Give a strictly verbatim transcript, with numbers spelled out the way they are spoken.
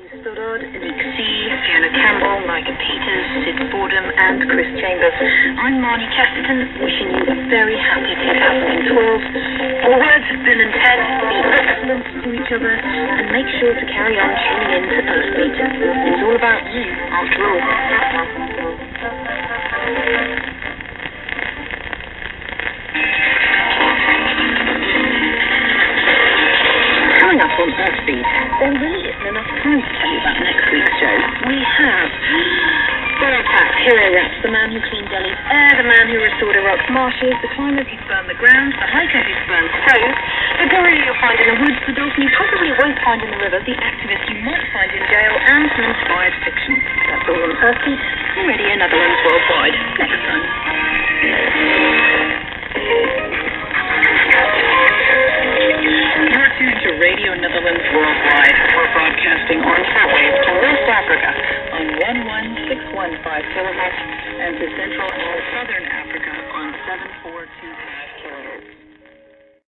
Stoddard, Nick C, Fiona Campbell, Micah Peters, Sid Fordham, and Chris Chambers. I'm Marnie Casterton, wishing you a very happy two thousand twelve. Your words have been intense, be excellent to each other, and make sure to carry on tuning in to Earthbeat. It's all about you, after all. Coming up on Earthbeat, there really isn't enough time to tell you about next week's show. We have Borat, Hero Rats, the man who cleaned Delhi's air, the man who restored Iraq's marshes, the climbers who burned the ground, the hiker who burned crows, the gorilla you'll find in the woods, the dolphin you probably won't find in the river, the activist you might find in jail, and some inspired fiction. That's all on Earthbeat, from Radio Netherlands Worldwide. Next time. You're tuned to Radio Netherlands Worldwide. We're broadcasting on shortwave to West Africa on one one six one five kilohertz and to Central and Southern Africa on seven four two five.